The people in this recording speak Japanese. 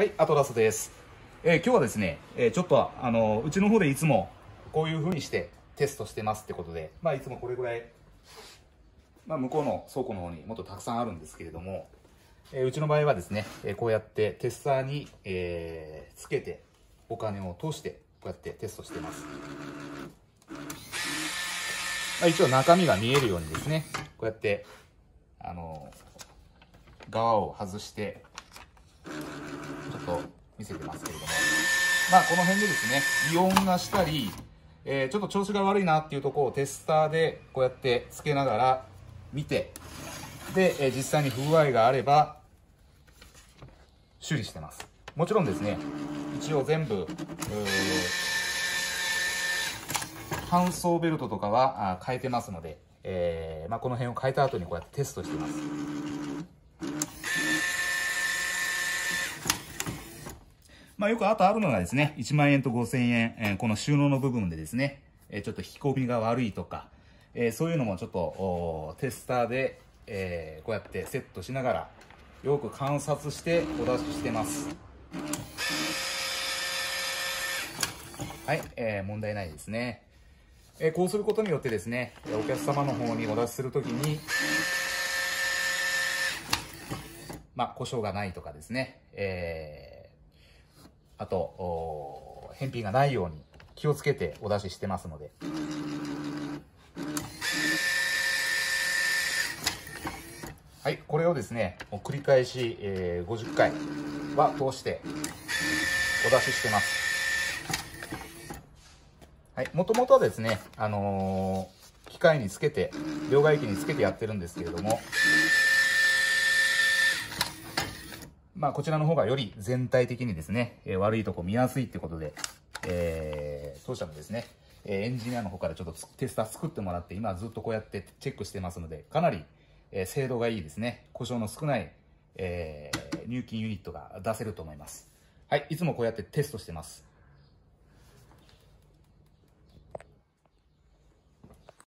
はい、アトラスです。今日はですね、ちょっとうちの方でいつもこういう風にしてテストしてますってことで、いつもこれぐらい、向こうの倉庫の方にもっとたくさんあるんですけれども、うちの場合はですね、こうやってテスターに、つけてお金を通してこうやってテストしてます。一応中身が見えるようにですね、こうやって側を外してちょっと見せてますけれども、この辺でですね、異音がしたり、ちょっと調子が悪いなっていうところをテスターでこうやってつけながら見て、で、実際に不具合があれば修理してます。もちろんですね、一応全部搬送ベルトとかは変えてますので、この辺を変えた後にこうやってテストしてます。よくあるのがですね、1万円と5000円、この収納の部分でですね、ちょっと引き込みが悪いとか、そういうのもちょっとテスターで、こうやってセットしながらよく観察してお出ししてます。はい、問題ないですね。こうすることによってですね、お客様の方にお出しするときに、故障がないとかですね、あと返品がないように気をつけてお出ししてますので、はい、これをですね繰り返し、50回は通してお出ししてます。はい、もともとはですね、機械につけて両替機につけてやってるんですけれども、こちらの方がより全体的にですね、悪いとこ見やすいってことで、当社のですね、エンジニアの方からちょっとテスター作ってもらって、今ずっとこうやってチェックしてますので、かなり、精度がいいですね。故障の少ない、入金ユニットが出せると思います。はい、いつもこうやってテストしてます。